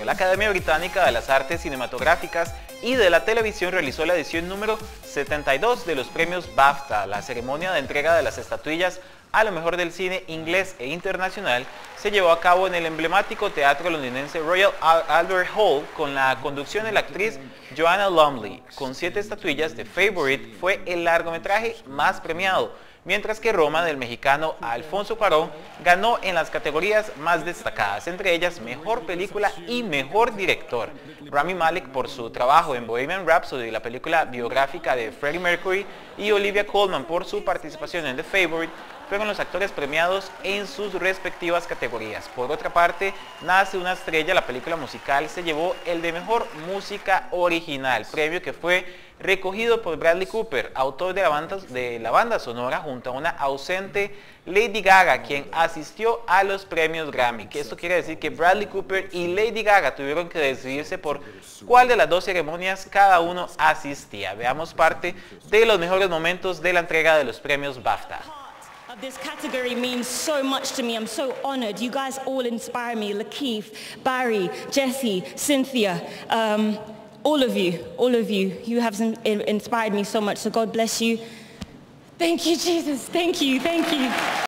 La Academia Británica de las Artes Cinematográficas y de la Televisión realizó la edición número 72 de los premios BAFTA. La ceremonia de entrega de las estatuillas a lo mejor del cine inglés e internacional se llevó a cabo en el emblemático teatro londinense Royal Albert Hall con la conducción de la actriz Joanna Lumley. Con 7 estatuillas, The Favourite fue el largometraje más premiado, mientras que Roma, del mexicano Alfonso Cuarón, ganó en las categorías más destacadas, entre ellas Mejor Película y Mejor Director. Rami Malek por su trabajo en Bohemian Rhapsody, la película biográfica de Freddie Mercury, y Olivia Colman por su participación en The Favourite, fueron los actores premiados en sus respectivas categorías. Por otra parte, Nace una estrella, la película musical, se llevó el de Mejor Música Original, premio que fue recogido por Bradley Cooper, autor de la banda sonora, junto a una ausente Lady Gaga, quien asistió a los premios Grammy. Esto quiere decir que Bradley Cooper y Lady Gaga tuvieron que decidirse por cuál de las dos ceremonias cada uno asistía. Veamos parte de los mejores momentos de la entrega de los premios BAFTA. This category means so much to me. I'm so honored. You guys all inspire me. Lakeith, Barry, Jesse, Cynthia, all of you. You have inspired me so much. So God bless you. Thank you, Jesus. Thank you.